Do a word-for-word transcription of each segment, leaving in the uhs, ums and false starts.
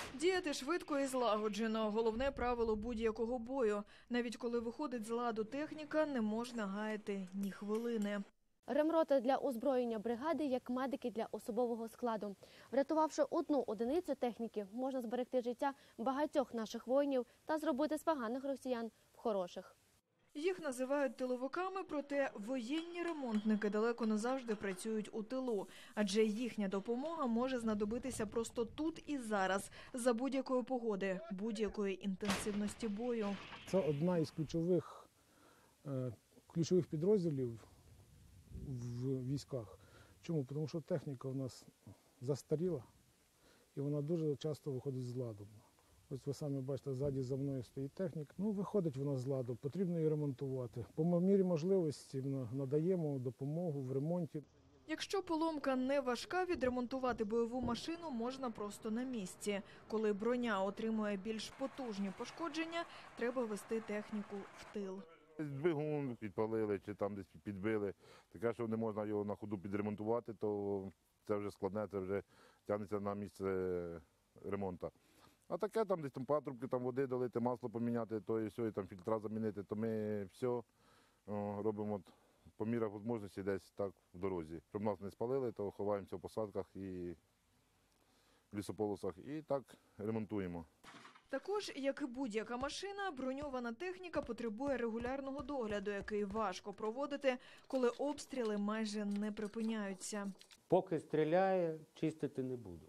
Діяти швидко і злагоджено – головне правило будь-якого бою. Навіть коли виходить з ладу техніка, не можна гаяти ні хвилини. Ремрота для озброєння бригади, як медики для особового складу. Врятувавши одну одиницю техніки, можна зберегти життя багатьох наших воїнів та зробити з поганих росіян хороших. Їх називають тиловиками, проте воєнні ремонтники далеко не завжди працюють у тилу. Адже їхня допомога може знадобитися просто тут і зараз, за будь-якої погоди, будь-якої інтенсивності бою. Це одна із ключових, ключових підрозділів в військах. Чому? Тому що техніка у нас застаріла і вона дуже часто виходить з ладу. Ось ви самі бачите, ззаді за мною стоїть техніка. Ну, виходить вона з ладу, потрібно її ремонтувати. По мірі можливості надаємо допомогу в ремонті. Якщо поломка не важка, відремонтувати бойову машину можна просто на місці. Коли броня отримує більш потужні пошкодження, треба вести техніку в тил. Двигун підпалили чи там десь підбили. Таке, що не можна його на ходу підремонтувати, то це вже складне, це вже тягнеться на місце ремонту. А таке, там десь там патрубки, там води долити, масло поміняти, то і все, і там фільтра замінити, то ми все о, робимо от, по мірах можливості десь так в дорозі. Щоб нас не спалили, то ховаємося в посадках і в лісополосах і так ремонтуємо. Також, як і будь-яка машина, броньована техніка потребує регулярного догляду, який важко проводити, коли обстріли майже не припиняються. Поки стріляє, чистити не буду.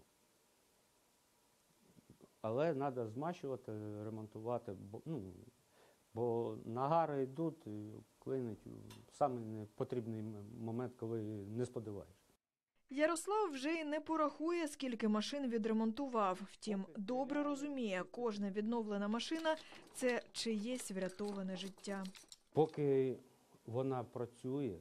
Але треба змащувати, ремонтувати, бо, ну, бо нагари йдуть, клинуть в самий непотрібний момент, коли не сподіваєш. Ярослав вже й не порахує, скільки машин відремонтував. Втім, добре розуміє, кожна відновлена машина – це чиєсь врятоване життя. Поки вона працює,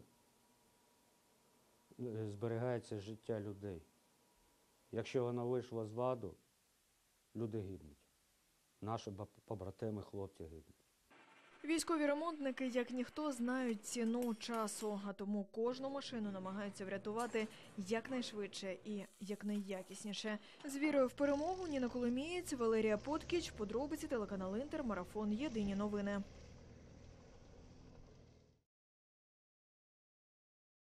зберігається життя людей. Якщо вона вийшла з ладу, люди гинуть. Наші побратими, хлопці гинуть. Військові ремонтники, як ніхто, знають ціну часу, а тому кожну машину намагаються врятувати якнайшвидше і якнайякісніше. З вірою в перемогу Ніна Коломієць, Валерія Поткіч, подробиці, телеканал Інтер, марафон «Єдині новини».